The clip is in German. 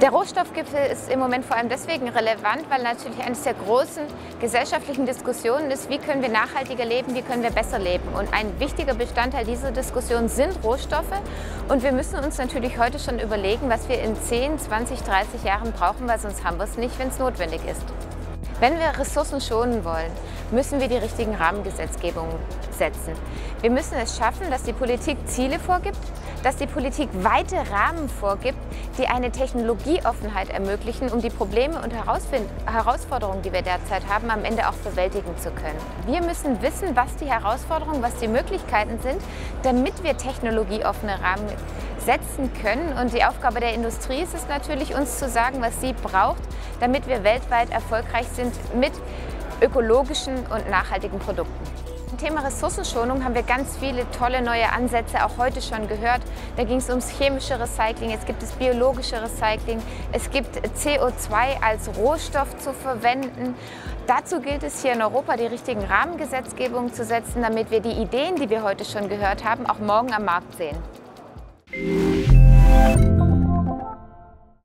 Der Rohstoffgipfel ist im Moment vor allem deswegen relevant, weil natürlich eines der großen gesellschaftlichen Diskussionen ist, wie können wir nachhaltiger leben, wie können wir besser leben. Und ein wichtiger Bestandteil dieser Diskussion sind Rohstoffe. Und wir müssen uns natürlich heute schon überlegen, was wir in 10, 20, 30 Jahren brauchen, weil sonst haben wir es nicht, wenn es notwendig ist. Wenn wir Ressourcen schonen wollen, müssen wir die richtigen Rahmengesetzgebungen setzen. Wir müssen es schaffen, dass die Politik Ziele vorgibt, dass die Politik weite Rahmen vorgibt, die eine Technologieoffenheit ermöglichen, um die Probleme und Herausforderungen, die wir derzeit haben, am Ende auch bewältigen zu können. Wir müssen wissen, was die Herausforderungen, was die Möglichkeiten sind, damit wir technologieoffene Rahmen setzen können. Und die Aufgabe der Industrie ist es natürlich, uns zu sagen, was sie braucht, damit wir weltweit erfolgreich sind mit ökologischen und nachhaltigen Produkten. Zum Thema Ressourcenschonung haben wir ganz viele tolle neue Ansätze auch heute schon gehört. Da ging es ums chemische Recycling, es gibt das biologische Recycling, es gibt CO2 als Rohstoff zu verwenden. Dazu gilt es hier in Europa, die richtigen Rahmengesetzgebungen zu setzen, damit wir die Ideen, die wir heute schon gehört haben, auch morgen am Markt sehen.